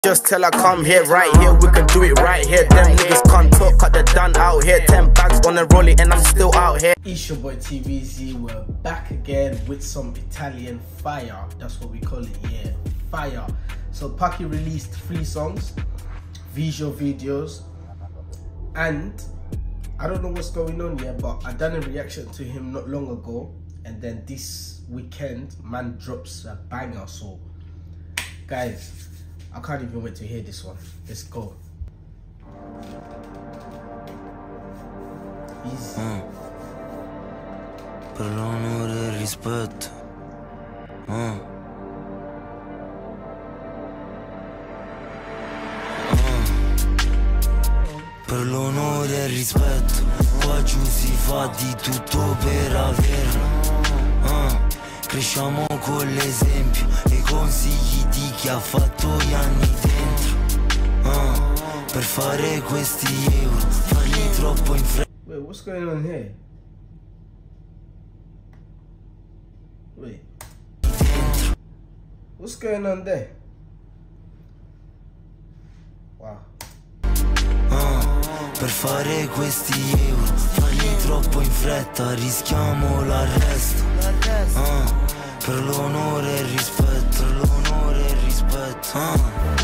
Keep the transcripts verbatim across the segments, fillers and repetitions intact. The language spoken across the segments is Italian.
Just tell her come here, right here, we can do it right here. Them niggas can't talk, cut the done out here. Ten bags on the rollie and I'm still out here. It's your boy T V Z, we're back again with some Italian fire. That's what we call it, yeah, fire. So Paki released three songs, visual videos, and I don't know what's going on here, but I done a reaction to him not long ago, and then this weekend, man drops a banger. So guys, I can't even wait to hear this one. Let's go. Easy. Uh, per l'onore e il rispetto. Uh. Uh. Per l'onore e il rispetto. Qua giù si fa di tutto per averlo. Uh. Cresciamo con l'esempio e i consigli di chi ha fatto gli anni dentro, uh, per fare questi euro, farli troppo in fretta. Wait, what's going on here? Wait. What's going on there? Wow. Uh, per fare questi euro, farli troppo in fretta, rischiamo l'arresto. Uh, per l'onore e il rispetto, per l'onore e il rispetto. Uh.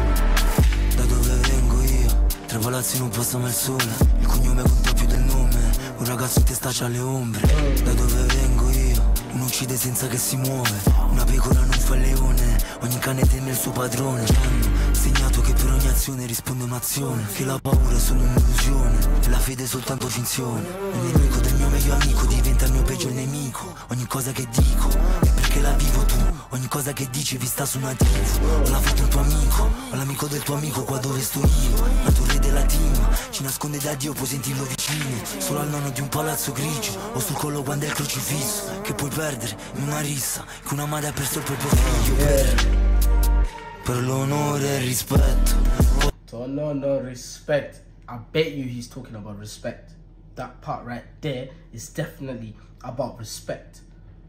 Da dove vengo io, tre palazzi in un posto ma il sole, il cognome conta più del nome, un ragazzo in testa c'ha le ombre. Da dove vengo io, uno uccide senza che si muove, una pecora non fa il leone, ogni cane teme il suo padrone. Ci hanno insegnato che per ogni azione risponde un'azione, che la paura è solo un'illusione e la fede è soltanto finzione. Il nemico del mio meglio amico diventa il mio peggio nemico. Ogni cosa che dico è perché la vivo tu, ogni cosa che dici vista su una tivù. Ho la foto del tuo amico, ho l'amico del tuo amico qua dove sto io. La torre della team ci nasconde da Dio, puoi sentirlo vicino. Solo al nono di un palazzo grigio o sul collo quando è il crocifisso, che puoi perdere in una rissa, che una madre ha perso il proprio figlio. Per, per l'onore e il rispetto. So no, no respect. I bet you he's talking about respect. That part right there is definitely about respect.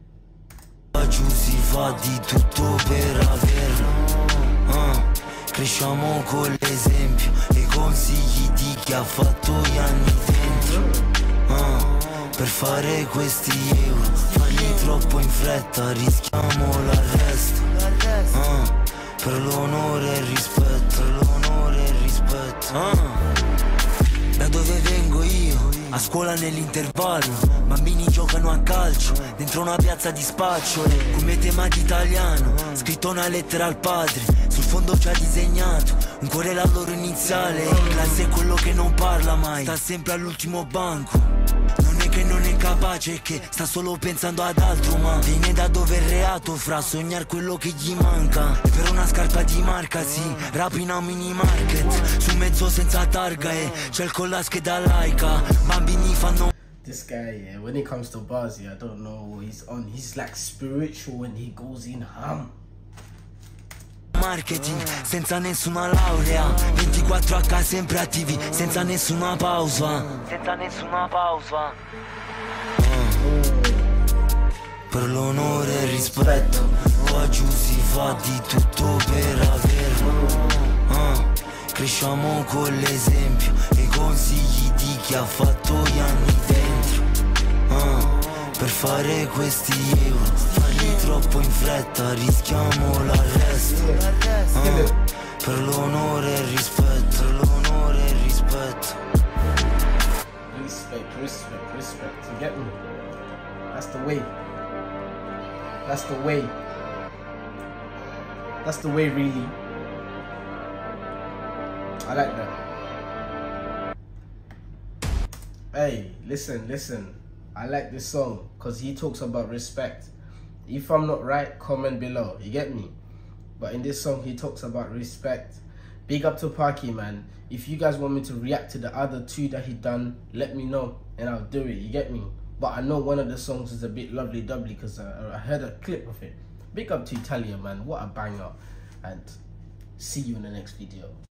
Giù si fa di tutto per averlo. Uh, cresciamo con l'esempio e i consigli di chi ha fatto gli anni dentro. Uh, per fare questi euro, farli troppo in fretta, rischiamo l'arresto. Uh, per l'onore e il rispetto, per l'onore e il rispetto. Uh. Da dove vengo io, a scuola nell'intervallo, bambini giocano a calcio, dentro una piazza di spaccio. Come tema di italiano, scritto una lettera al padre, sul fondo ci ha disegnato un cuore la loro iniziale. In classe è quello che non parla mai, sta sempre all'ultimo banco. Non è che non è capace, è che sta solo pensando ad altro, ma viene da dove è reato, fra sognare quello che gli manca. E per una scarpa di marca, sì, rapina un mini market, su mezzo senza targa e c'è il con la scheda laica. Bambini fanno. This guy, yeah, when it comes to bars, yeah, I don't know what he's on. He's like spiritual when he goes in ham. Marketing senza nessuna laurea, ventiquattro acca sempre attivi, senza nessuna pausa, senza nessuna pausa. Uh. Per l'onore e il rispetto, qua giù si fa di tutto per averlo. Uh. Cresciamo con l'esempio e i consigli di chi ha fatto gli anni dentro. Uh. Per fare questi euro, farli troppo in fretta, rischiamo l'arresto. Uh, per l'onore e il rispetto, per l'onore e il rispetto. Respect, respect, respect. You get me? That's the way. That's the way. That's the way, really. I like that. Hey, listen, listen. I like this song because he talks about respect. If I'm not right, comment below. You get me? But in this song, he talks about respect. Big up to Paki, man. If you guys want me to react to the other two that he done, let me know and I'll do it. You get me? But I know one of the songs is a bit lovely doubly because I, I heard a clip of it. Big up to Italia, man. What a banger. And see you in the next video.